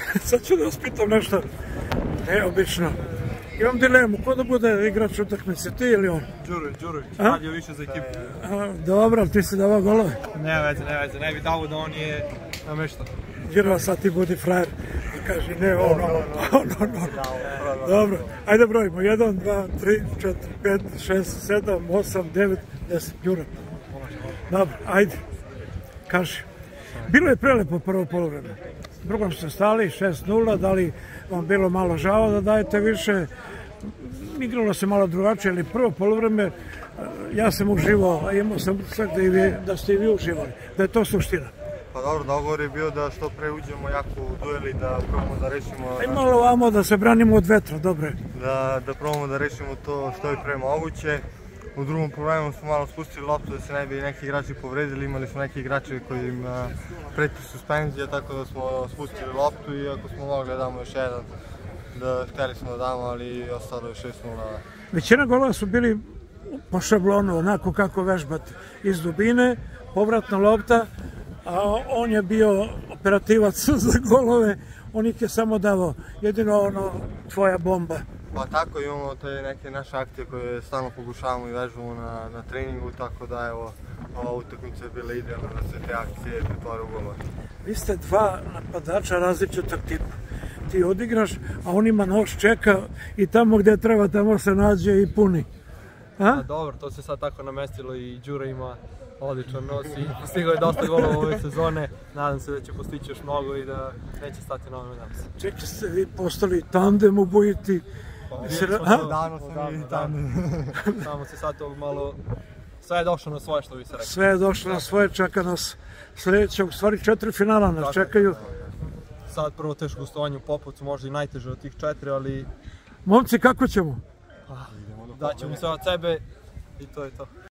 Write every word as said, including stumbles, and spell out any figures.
Sad ću da vas pitam nešto neobično. Imam dilemu, ko da bude igrač utakmice, ti ili on? Đurović, Đurović, radio više za ekipu. Dobro, ali ti si davao golove? Ne veze, ne veze, ne bi dao da on je namešta. Đuro, sad ti budi frajer i kaži ne ono, ono, ono. Dobro, ajde brojimo, jedan, dva, tri, četiri, pet, šest, sedam, osam, devet, deset, Đuro. Dobro, ajde, kaži. Bilo je prelepo prvo polovreme. Drugom ste stali, šest nula, da li vam bilo malo žao da dajete više? Igralo se malo drugačije, ali prvo polovreme ja sam uživao, a imao sam sve da ste i vi uživali, da je to suština. Pa dobro, dogovor je bio da što pre uđemo jako u dueli, da probamo da rešimo... Aj malo ovamo da se branimo od vetra, dobro je. Da probamo da rešimo to što je pre moguće. U drugom problemu smo malo spustili loptu da se ne bi neki igrači povredili, imali smo neki igrači kojima preti suspenzija, tako da smo spustili loptu i ako smo mogli da damo još jedan, da hteli smo da damo, ali ostalo je šest nula. Većina golova su bili po šablonu, onako kako vežbate, iz dubine, povratna lopta, a on je bio operativac za golove, on ih je samo davao, jedino ono tvoja bomba. Pa tako imamo te neke naše akcije koje stalno pokušavamo i vežbamo na treningu, tako da evo, ova utakmica je bila idealna da se te akcije pretvore u golove. Vi ste dva napadača različitog tipa. Ti odigraš, a on ima nož, čeka i tamo gde treba, tamo se nađe i puni. Dobro, to se sad tako namestilo i Đura ima odličan nos i postigao je dosta golova ove sezone. Nadam se da će postići još mnogo i da neće stati na ovome danas. Čekaj, ste vi postali tandem ubojiti. Davno sam i tandem. Samo se sad to malo... Sve je došlo na svoje, što bi se rekao. Sve je došlo na svoje, čeka nas sledeće, u stvari četiri finala nas čekaju. Sad prvo teško gostovanje u Popovcu, možda i najteže od tih četiri, ali... Momci, kako ćemo? Daćemo sve od sebe i to je to.